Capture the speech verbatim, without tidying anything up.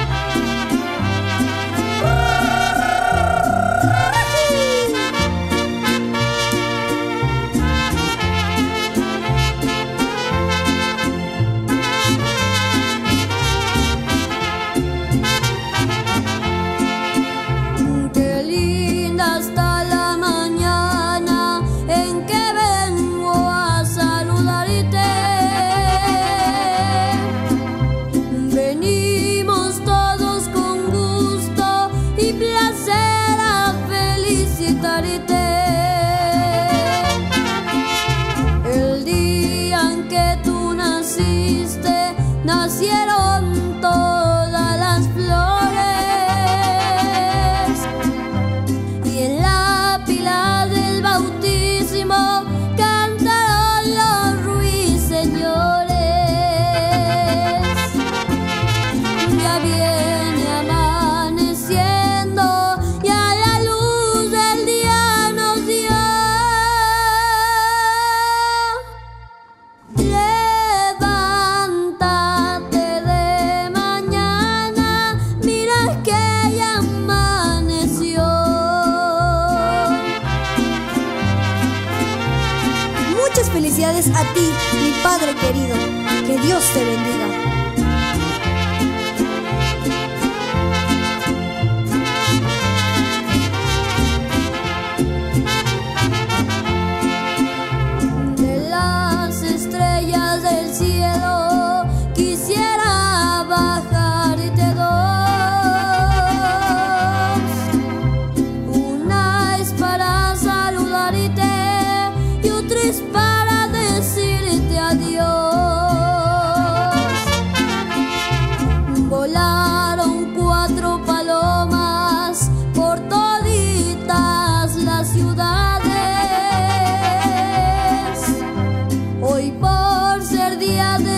El día en que tú naciste, nacieron todas las flores, y en la pila del bautismo cantaron los ruiseñores. Ya viene amaneciendo y a la luz del día nos dio. Levántate de mañana, mira que ya amaneció. Muchas felicidades a ti, mi padre querido. Que Dios te bendiga. De las estrellas del cielo quisiera bajarte dos. Una es para saludarte y otra es para decirte adiós. Volaron cuatro palomas por toditas las ciudades. Hoy, por ser día de